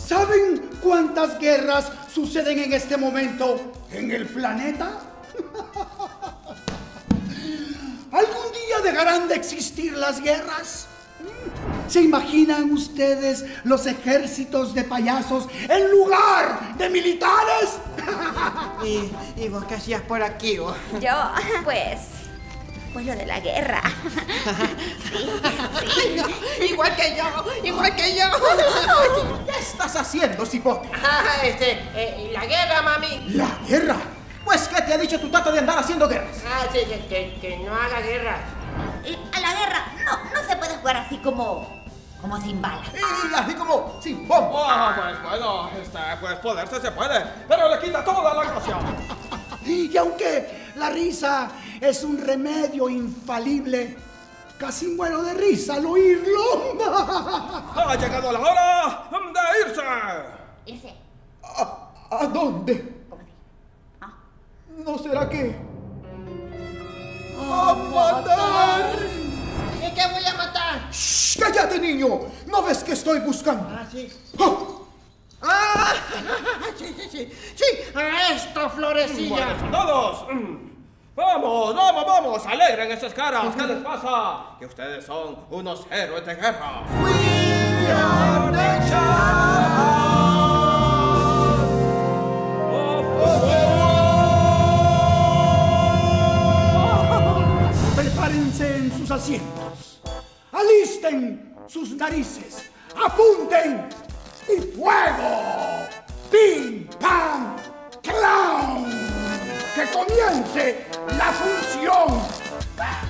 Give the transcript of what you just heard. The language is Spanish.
¿Saben cuántas guerras suceden en este momento en el planeta? ¿Algún día dejarán de existir las guerras? ¿Se imaginan ustedes los ejércitos de payasos en lugar de militares? ¿Y vos qué hacías por aquí, vos? Yo, pues lo de la guerra. Sí. Igual que yo. ¿Qué estás haciendo, cipote? La guerra, mami. ¿La guerra? Pues, ¿qué te ha dicho tu tata de andar haciendo guerras? Sí, que no haga guerra. A la guerra no se puede jugar así como sin balas. Y así como sin bomba. Ah, pues bueno, pues poderse se puede, pero le quita toda la gracia. Y aunque la risa es un remedio infalible, casi muero de risa al oírlo. Ha llegado la hora de irse. Irse. ¿A dónde? ¿Cómo así? Ah. ¿No será que ¡a matar! ¿Y qué voy a matar? ¡Shh! ¡Cállate, niño! ¿No ves que estoy buscando? Sí. ¡Ah! Sí, a esto, florecilla. Bueno, soldados. Vamos, alegren esas caras. ¿Qué les pasa? Que ustedes son unos héroes de guerra. We are nation. Prepárense en sus asientos, alisten sus narices, apunten y fuego. ¡Pim, pam, clown! ¡Que comience la función!